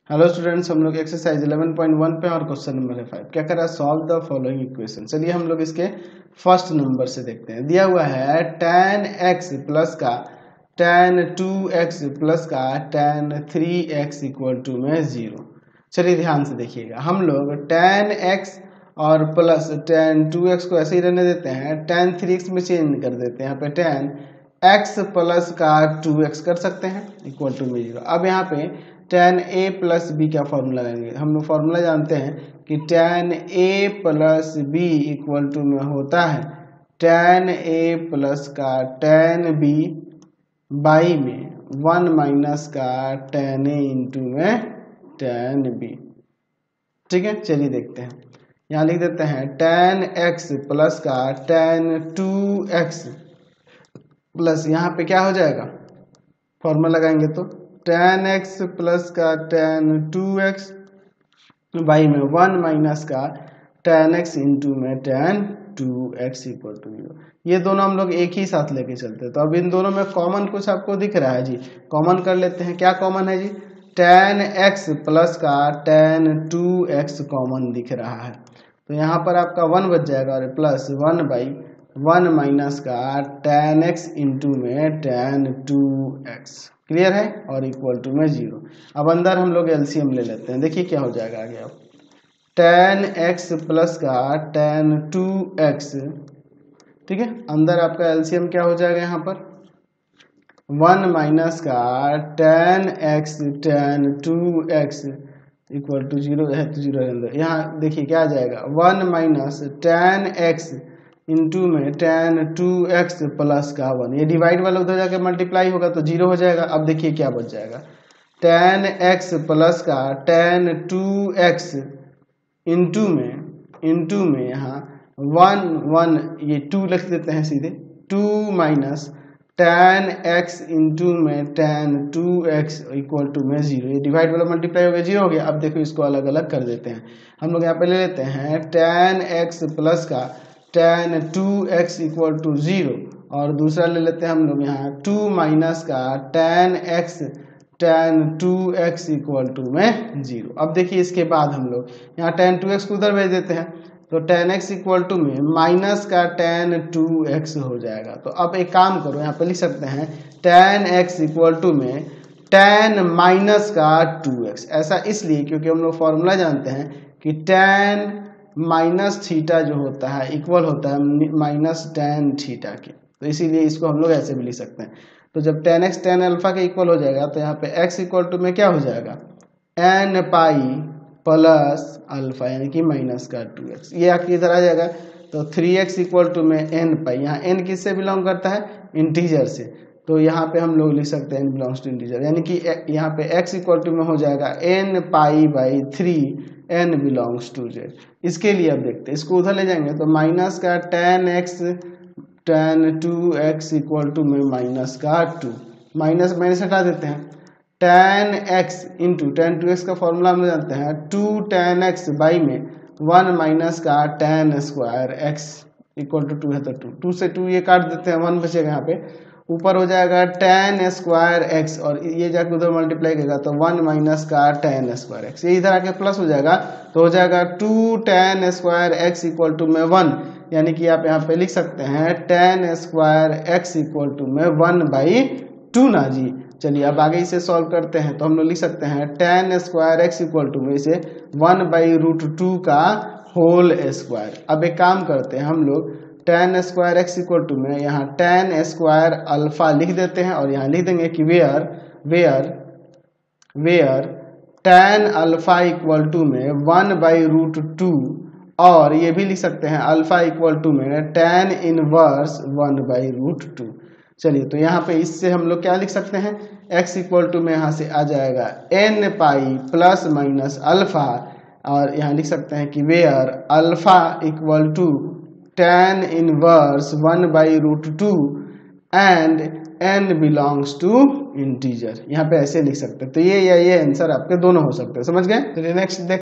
Hello students, हम लोग exercise 11.1 पे और क्वेश्चन नंबर है 5। क्या कर रहा है? Solve the following equation. चलिए हम लोग इसके फर्स्ट नंबर से देखते हैं। दिया हुआ है tan x प्लस का tan 2x प्लस का tan 3x इक्वल टू में 0। चलिए ध्यान से देखिएगा, हम लोग tan x और प्लस tan 2x को ऐसे ही रहने देते हैं, tan 3x में चेंज कर देते हैं। यहाँ पे tan x प्लस का 2x कर सकते हैं इक्वल टू में 0। अब यहाँ पे tan a प्लस बी का फॉर्मूला लगाएंगे। हम लोग फॉर्मूला जानते हैं कि tan a plus B equal to में होता है tan a प्लस का tan b बाई में 1 माइनस का tan a इंटू में tan b। ठीक है, चलिए देखते हैं। यहाँ लिख देते हैं tan x प्लस का tan 2x प्लस यहाँ पे क्या हो जाएगा, फॉर्मूला लगाएंगे तो tan x प्लस का tan 2x बाई में 1 माइनस का tan x इंटू में tan 2x इक्वल टू 0। ये दोनों हम लोग एक ही साथ लेके चलते हैं। तो अब इन दोनों में कॉमन कुछ आपको दिख रहा है जी, कॉमन कर लेते हैं। क्या कॉमन है जी? tan x प्लस का tan 2x कॉमन दिख रहा है। तो यहाँ पर आपका 1 बच जाएगा और प्लस 1 बाई 1 माइनस का tan x इंटू में tan 2x। क्लियर है? और इक्वल टू में 0। अब अंदर हम लोग एलसीएम ले लेते हैं। देखिए क्या हो जाएगा आगे। अब tan x प्लस का tan 2x, ठीक है, अंदर आपका एलसीएम क्या हो जाएगा यहाँ पर 1 माइनस का tan x tan 2x equal to 0 है तो 0 अंदर। यहाँ देखिए क्या आ जाएगा 1 माइनस tan x इंटू में tan 2x प्लस का 1। ये डिवाइड वाला उधर जाके मल्टीप्लाई होगा तो 0 हो जाएगा। अब देखिए क्या बच जाएगा tan x प्लस का tan 2x इंटू में यहाँ 1 ये 2 लिख देते हैं सीधे, 2 माइनस tan x इंटू में tan 2x इक्वल टू में 0। ये डिवाइड वाला मल्टीप्लाई हो गया, 0 हो गया। अब देखो इसको अलग अलग कर देते हैं। हम लोग यहाँ पे ले लेते हैं tan x प्लस का tan 2x इक्वल टू 0 और दूसरा ले लेते हैं हम लोग यहाँ 2 माइनस का tan x tan 2x equal to में 0। अब देखिए इसके बाद हम लोग यहाँ tan 2x को उधर भेज देते हैं तो tan x इक्वल टू में माइनस का tan 2x हो जाएगा। तो अब एक काम करो, यहाँ पे लिख सकते हैं tan x इक्वल टू में tan माइनस का 2x। ऐसा इसलिए क्योंकि हम लोग फॉर्मूला जानते हैं कि tan माइनस थीटा जो होता है इक्वल होता है माइनस tan थीटा के। तो इसीलिए इसको हम लोग ऐसे भी लिख सकते हैं। तो जब tan x tan अल्फा के इक्वल हो जाएगा तो यहाँ पे x इक्वल टू में क्या हो जाएगा n पाई प्लस अल्फा यानी कि माइनस का 2x। ये आके इधर आ जाएगा तो 3x इक्वल टू में n पाई। यहाँ n किससे बिलोंग करता है? इंटीजर से। तो यहाँ पे हम लोग लिख सकते हैं n बिलोंग्स टू इंटीजर, यानी कि यहाँ पे x इक्वल टू में हो जाएगा n pi by 3 n belongs to z। इसके लिए अब देखते हैं, इसको उधर ले जाएंगे तो माइनस का tan x tan 2x equal to में माइनस का 2, माइनस माइनस हटा देते हैं tan x into tan 2x का फॉर्मूला हम जानते हैं 2 tan x बाई में 1 माइनस का tan square x equal to 2 है तो 2 से 2 ये काट देते हैं, 1 बचेगा। यहाँ पे ऊपर हो जाएगा tan स्क्वायर x और ये जाके उधर मल्टीप्लाई करेगा तो 1 माइनस का tan स्क्वायर x। ये इधर आके प्लस हो जाएगा तो हो जाएगा 2 tan square x equal to में 1, यानी कि आप यहाँ पे लिख सकते हैं tan square x equal to में 1 बाई 2 ना जी। चलिए अब आगे इसे सॉल्व करते हैं तो हम लोग लिख सकते हैं tan square x equal to में इसे 1 बाई रूट 2 का होल स्क्वायर। अब एक काम करते हैं, हम लोग tan square x equal to में यहाँ tan स्क्वायर अल्फा लिख देते हैं और यहाँ लिख देंगे कि where tan alpha equal to में 1 बाई रूट 2 और ये भी लिख सकते हैं अल्फा इक्वल टू में tan इनवर्स 1 बाई रूट 2। चलिए तो यहाँ पे इससे हम लोग क्या लिख सकते हैं, x इक्वल टू में यहाँ से आ जाएगा n pi plus minus alpha और यहाँ लिख सकते हैं कि where alpha equal to tan inverse 1 by root 2 and n belongs to integer. यहाँ पे ऐसे लिख सकते हैं। तो ये या ये आंसर आपके दोनों हो सकते हैं। समझ गए? तो नेक्स्ट